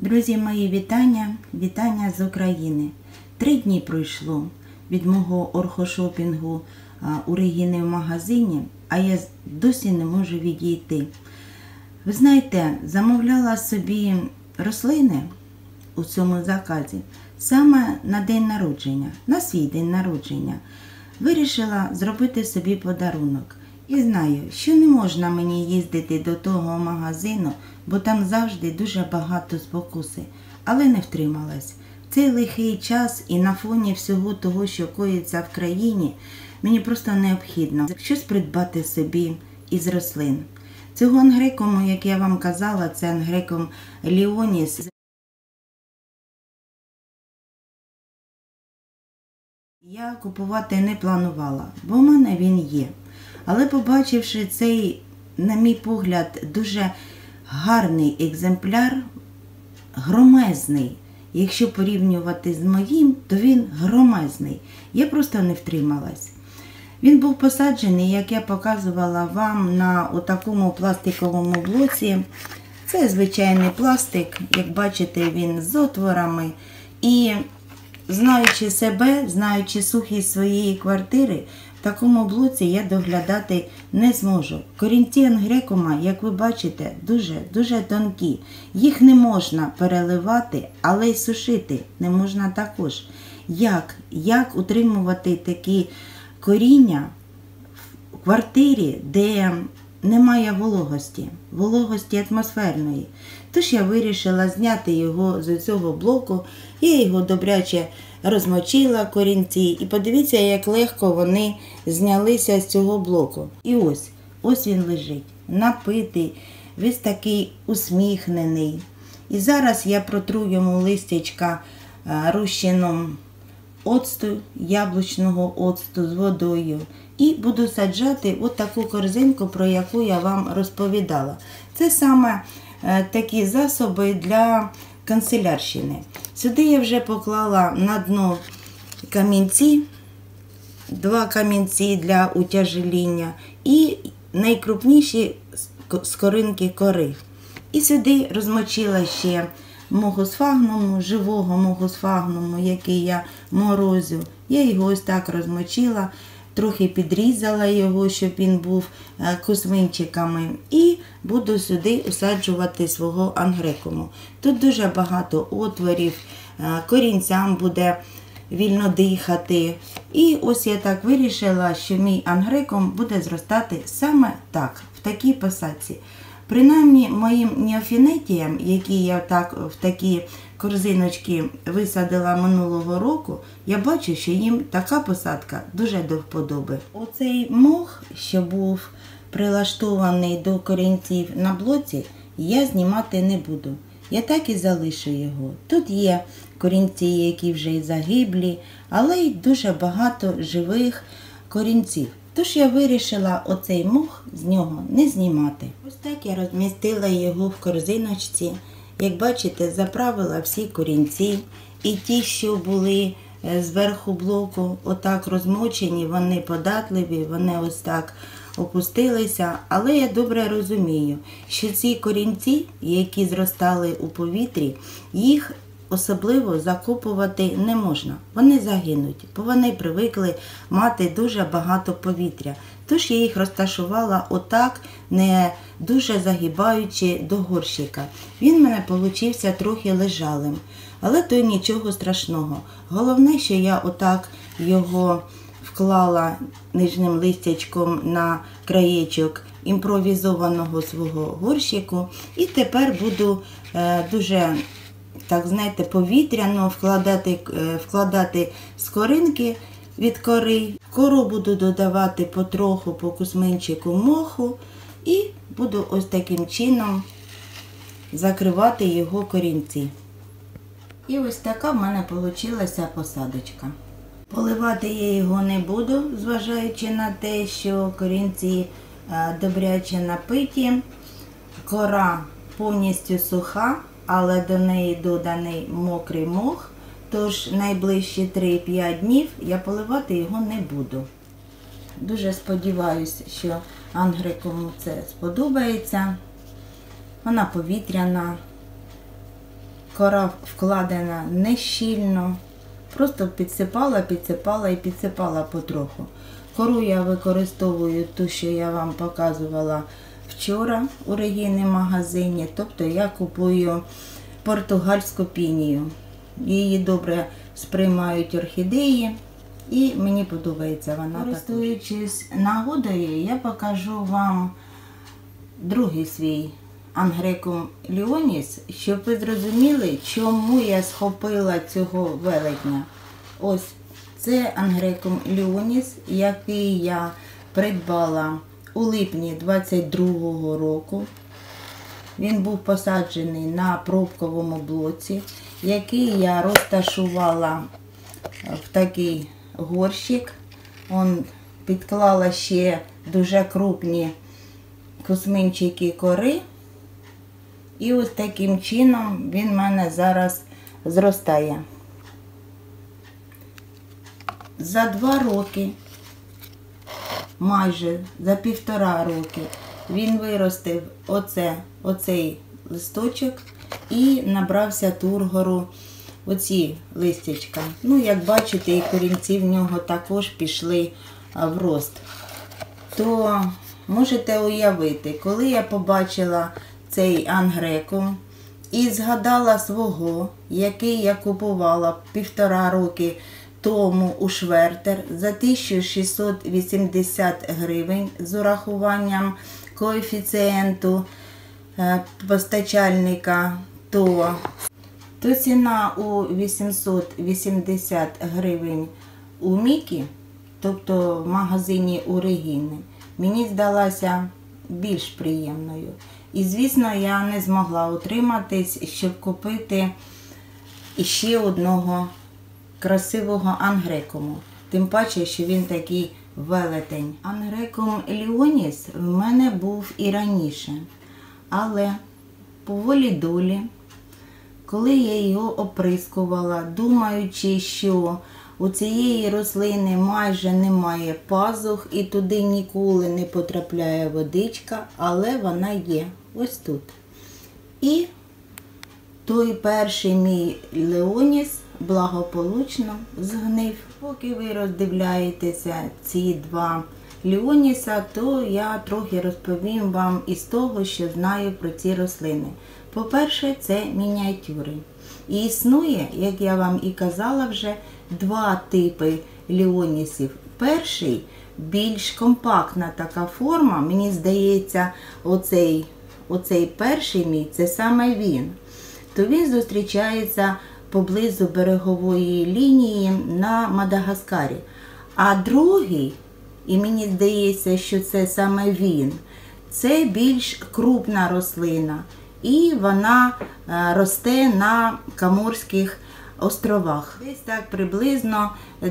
Друзі мої, вітання з України. 3 дні пройшло від мого орхошопінгу у Регіни в магазині, а я досі не можу відійти. Ви знаєте, замовляла собі рослини у цьому заказі саме на день народження, на свій день народження. Вирішила зробити собі подарунок. І знаю, що не можна мені їздити до того магазину, бо там завжди дуже багато спокуси. Але не втрималась. В цей лихий час і на фоні всього того, що коїться в країні, мені просто необхідно щось придбати собі із рослин. Цього ангрекуму, як я вам казала, це ангрекум Леоніс. Я купувати не планувала, бо в мене він є. Але побачивши цей, на мій погляд, дуже гарний екземпляр, громезний. Якщо порівнювати з моїм, то він громезний. Я просто не втрималась. Він був посаджений, як я показувала вам, на такому пластиковому блоці. Це звичайний пластик, як бачите, він з отворами. І знаючи себе, знаючи сухість своєї квартири, в такому блоці я доглядати не зможу. Корінці ангрекума, як ви бачите, дуже тонкі. Їх не можна переливати, але й сушити не можна також. Як утримувати такі коріння в квартирі, де немає вологості атмосферної? Тож я вирішила зняти його з цього блоку. Я його добряче розмочила, корінці, і подивіться, як легко вони знялися з цього блоку. І ось він лежить, напитий, весь такий усміхнений. І зараз я протру йому листячка розчином оцту, яблучного оцту з водою. І буду саджати таку корзинку, про яку я вам розповідала. Це саме такі засоби для канцелярщини. Сюди я вже поклала на дно камінці, 2 камінці для утяжеління і найкрупніші скоринки кори. І сюди розмочила ще могосфагнуму, живого могосфагнуму, який я морозю. Я його ось так розмочила, трохи підрізала його, щоб він був кусминчиками. І буду сюди усаджувати свого ангрекуму. Тут дуже багато отворів, корінцям буде вільно дихати. І ось я так вирішила, що мій ангрекум буде зростати саме так, в такій посадці. Принаймні моїм неофінетіям, які я в такі корзиночки висадила минулого року, я бачу, що їм така посадка дуже до вподоби. Оцей мох, що був прилаштований до корінців на блоці, я знімати не буду. Я так і залишу його. Тут є корінці, які вже й загиблі, але й дуже багато живих корінців. Тож я вирішила оцей мох з нього не знімати. Ось так я розмістила його в корзиночці. Як бачите, заправила всі корінці. І ті, що були зверху блоку отак розмочені, вони податливі, вони ось так опустилися. Але я добре розумію, що ці корінці, які зростали у повітрі, їх особливо закопувати не можна. Вони загинуть, бо вони привикли мати дуже багато повітря. Тож я їх розташувала отак, не дуже загибаючи до горщика. Він в мене получився трохи лежалим, але то нічого страшного. Головне, що я отак його вклала нижнім листячком на краєчок імпровізованого свого горщику. І тепер буду дуже, так знаєте, повітряно вкладати скоринки від кори. В кору буду додавати потроху по кусминчику моху і буду ось таким чином закривати його корінці. І ось така в мене вийшла посадочка. Поливати я його не буду, зважаючи на те, що корінці добряче напиті. Кора повністю суха, але до неї доданий мокрий мох, тож найближчі 3-5 днів я поливати його не буду. Дуже сподіваюся, що ангрекуму це сподобається. Вона повітряна, Кора вкладена не щільно, просто підсипала і підсипала потроху. Кору я використовую ту, що я вам показувала вчора у Регіни магазині, тобто я купую португальську пінію. Її добре сприймають орхідеї і мені подобається вона. Користуючись нагодою, я покажу вам другий свій Ангрекум ліоніс, щоб ви зрозуміли, чому я схопила цього велетня. Ось це Ангрекум ліоніс, який я придбала у липні 22-го року. Він був посаджений на пробковому блоці, який я розташувала в такий горщик. Підклала ще дуже крупні кусминчики кори. І ось таким чином він в мене зараз зростає. За 2 роки, майже за 1,5 роки, він виростив оцей листочок і набрався тургору оці листячка. Ну, як бачите, і корінці в нього також пішли в рост. То можете уявити, коли я побачила цей Ангрекум і згадала свого, який я купувала 1,5 роки тому у Швертер за 1680 гривень з урахуванням коефіцієнту постачальника, то ціна у 880 гривень у Мікі, тобто в магазині у Регіни, мені здалася більш приємною. І, звісно, я не змогла утриматись, щоб купити ще одного красивого Ангрекуму. Тим паче, що він такий велетень. Ангрекум ліоніс в мене був і раніше. Але по волі долі, коли я його оприскувала, думаючи, що у цієї рослини майже немає пазух і туди ніколи не потрапляє водичка, але вона є ось тут. І той перший мій леоніс благополучно згнив. Поки ви роздивляєтеся ці 2 леоніса, то я трохи розповім вам із того, що знаю про ці рослини. По-перше, це мініатюри. І існує, як я вам і казала вже, 2 типи леонісів. Перший – більш компактна така форма, мені здається, оцей перший мій, це саме він. То він зустрічається поблизу берегової лінії на Мадагаскарі. А другий, і мені здається, що це саме він, це більш крупна рослина. І вона росте на Коморських островах. Десь так приблизно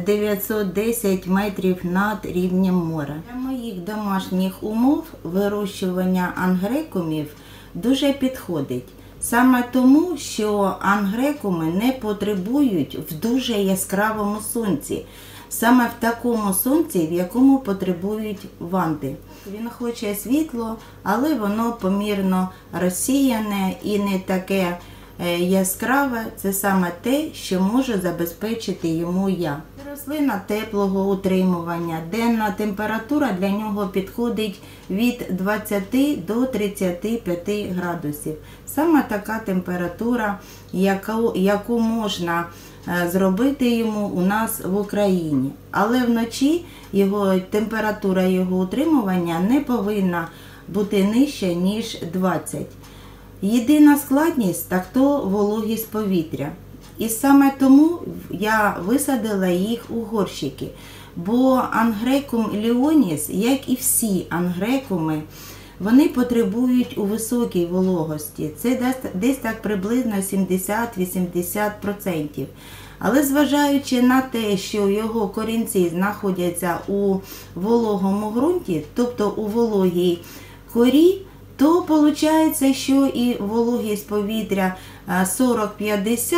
910 метрів над рівнем моря. Для моїх домашніх умов вирощування ангрекумів дуже підходить. Саме тому, що ангрекуми не потребують в дуже яскравому сонці. Саме в такому сонці, в якому потребують ванди. Він хоче світло, але воно помірно розсіяне і не таке яскраве. Це саме те, що можу забезпечити йому я. Рослина теплого утримування. Денна температура для нього підходить від 20 до 35 градусів. Саме така температура, яку можна зробити йому у нас в Україні. Але вночі температура його утримування не повинна бути нижча, ніж 20. Єдина складність – так то вологість повітря. І саме тому я висадила їх у горщики. Бо Ангрекум леоніс, як і всі ангрекуми, вони потребують у високій вологості. Це десь так приблизно 70-80%. Але зважаючи на те, що його корінці знаходяться у вологому ґрунті, тобто у вологій корі, то виходить, що і вологість повітря 40-50,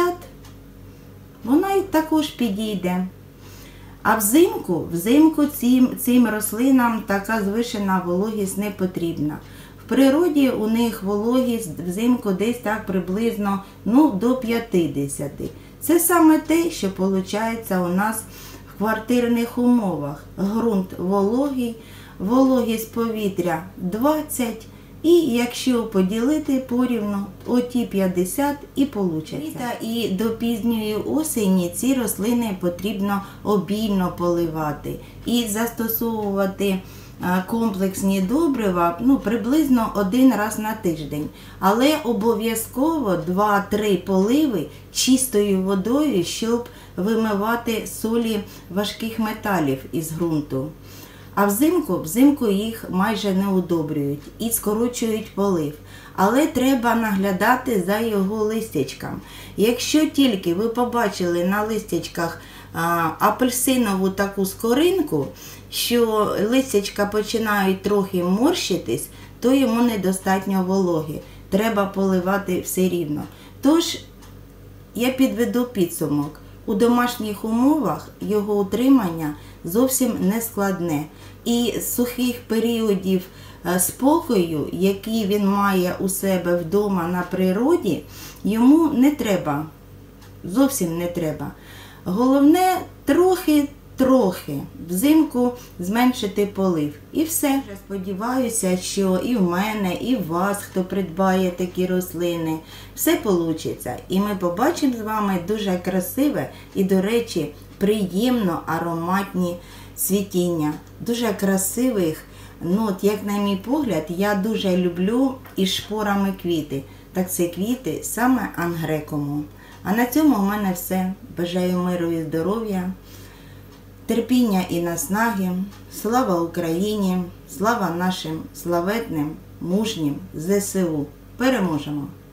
вона і також підійде. А взимку цим рослинам така звишена вологість не потрібна. В В природі у них вологість взимку десь так приблизно до 50. Це саме те, що виходить у нас в квартирних умовах. Ґрунт вологий, вологість повітря 20, і якщо поділити порівну, оті 50 і вийде. І до пізньої осені ці рослини потрібно обільно поливати і застосовувати комплексні добрива приблизно 1 раз на тиждень. Але обов'язково 2-3 поливи чистою водою, щоб вимивати солі важких металів із ґрунту. А взимку їх майже не удобрюють і скорочують полив. Але треба наглядати за його листячком. Якщо тільки ви побачили на листячках апельсинову таку скоринку, що листячка починають трохи морщитись, то йому недостатньо вологи. Треба поливати все рівно. Тож, я підведу підсумок. У домашніх умовах його утримання зовсім не складне. І з сухих періодів спокою, які він має у себе вдома на природі, йому не треба, зовсім не треба. Головне трохи взимку зменшити полив. І все. Я сподіваюся, що і в мене, і в вас, хто придбає такі рослини, все вийде. І ми побачимо з вами дуже красиве і, до речі, приємно ароматні цвітіння. Дуже красивих, як на мій погляд, я дуже люблю із шпорами квіти. Так це квіти саме ангрекуму. А на цьому в мене все. Бажаю миру і здоров'я, терпіння і наснаги. Слава Україні! Слава нашим славетним, мужнім ЗСУ! Переможемо!